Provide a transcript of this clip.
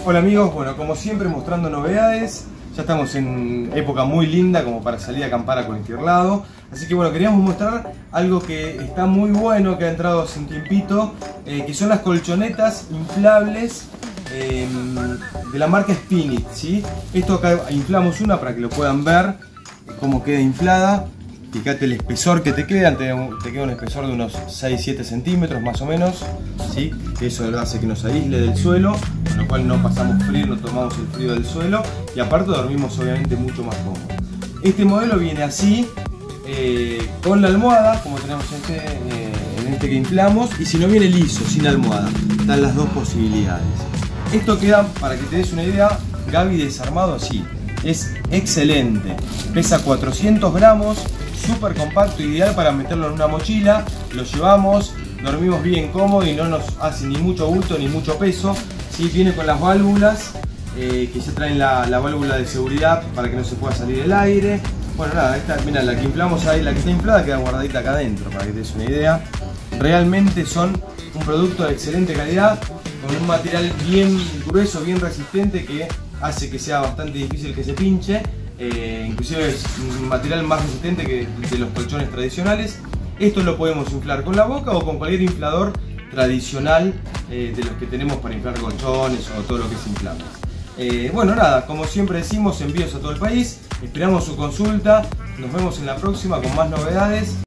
Hola amigos, bueno, como siempre mostrando novedades. Ya estamos en época muy linda como para salir a acampar a cualquier lado. Así que bueno, queríamos mostrar algo que está muy bueno, que ha entrado hace un tiempito, que son las colchonetas inflables de la marca Spinit, ¿sí? Esto acá inflamos una para que lo puedan ver, cómo queda inflada. Fíjate el espesor que te queda un espesor de unos 6-7 centímetros más o menos, ¿sí? Eso hace que nos aísle del suelo, con lo cual no pasamos frío, no tomamos el frío del suelo y aparte dormimos obviamente mucho más cómodo. Este modelo viene así, con la almohada, como tenemos en este que inflamos, y si no viene liso, sin almohada. Están las dos posibilidades. Esto queda, para que te des una idea, Gaby desarmado así. Es excelente, pesa 400 gramos, súper compacto, ideal para meterlo en una mochila. Lo llevamos, dormimos bien cómodo y no nos hace ni mucho bulto ni mucho peso, ¿sí? Viene con las válvulas, que ya traen la válvula de seguridad para que no se pueda salir el aire. Bueno, nada, mira, la que inflamos ahí, la que está inflada queda guardadita acá adentro, para que te des una idea. Realmente son un producto de excelente calidad, con un material bien grueso, bien resistente, que hace que sea bastante difícil que se pinche. Inclusive es un material más resistente que de los colchones tradicionales. Esto lo podemos inflar con la boca o con cualquier inflador tradicional de los que tenemos para inflar colchones o todo lo que es inflable. Bueno, nada, como siempre decimos, envíos a todo el país. Esperamos su consulta. Nos vemos en la próxima con más novedades.